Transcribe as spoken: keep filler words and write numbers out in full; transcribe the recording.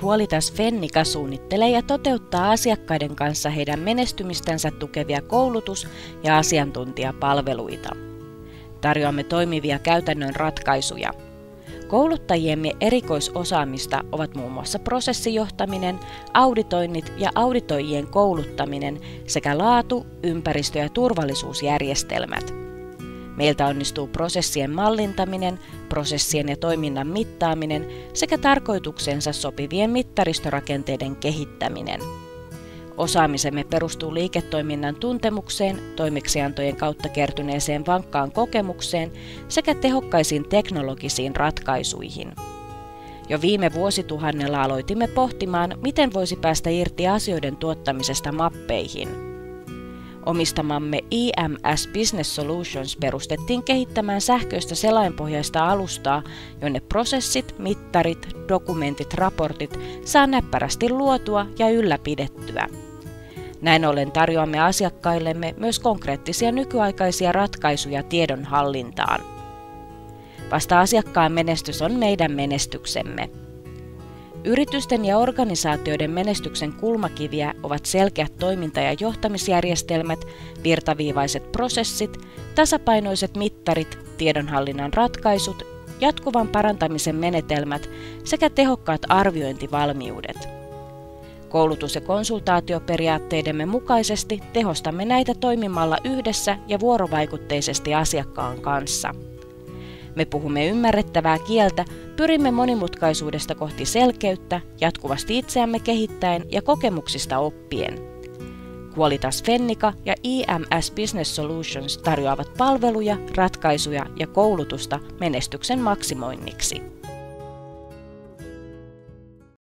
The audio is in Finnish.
Qualitas Fennica suunnittelee ja toteuttaa asiakkaiden kanssa heidän menestymistänsä tukevia koulutus- ja asiantuntijapalveluita. Tarjoamme toimivia käytännön ratkaisuja. Kouluttajiemme erikoisosaamista ovat muun muassa prosessijohtaminen, auditoinnit ja auditoijien kouluttaminen sekä laatu-, ympäristö- ja turvallisuusjärjestelmät. Meiltä onnistuu prosessien mallintaminen, prosessien ja toiminnan mittaaminen sekä tarkoituksensa sopivien mittaristorakenteiden kehittäminen. Osaamisemme perustuu liiketoiminnan tuntemukseen, toimeksiantojen kautta kertyneeseen vankkaan kokemukseen sekä tehokkaisiin teknologisiin ratkaisuihin. Jo viime vuosituhannella aloitimme pohtimaan, miten voisi päästä irti asioiden tuottamisesta mappeihin. Omistamamme I M S Business Solutions perustettiin kehittämään sähköistä selainpohjaista alustaa, jonne prosessit, mittarit, dokumentit, raportit saa näppärästi luotua ja ylläpidettyä. Näin ollen tarjoamme asiakkaillemme myös konkreettisia nykyaikaisia ratkaisuja tiedonhallintaan. Vasta asiakkaan menestys on meidän menestyksemme. Yritysten ja organisaatioiden menestyksen kulmakiviä ovat selkeät toiminta- ja johtamisjärjestelmät, virtaviivaiset prosessit, tasapainoiset mittarit, tiedonhallinnan ratkaisut, jatkuvan parantamisen menetelmät sekä tehokkaat arviointivalmiudet. Koulutus- ja konsultaatioperiaatteidemme mukaisesti tehostamme näitä toimimalla yhdessä ja vuorovaikutteisesti asiakkaan kanssa. Me puhumme ymmärrettävää kieltä, pyrimme monimutkaisuudesta kohti selkeyttä, jatkuvasti itseämme kehittäen ja kokemuksista oppien. Qualitas Fennica ja I M S Business Solutions tarjoavat palveluja, ratkaisuja ja koulutusta menestyksen maksimoinniksi.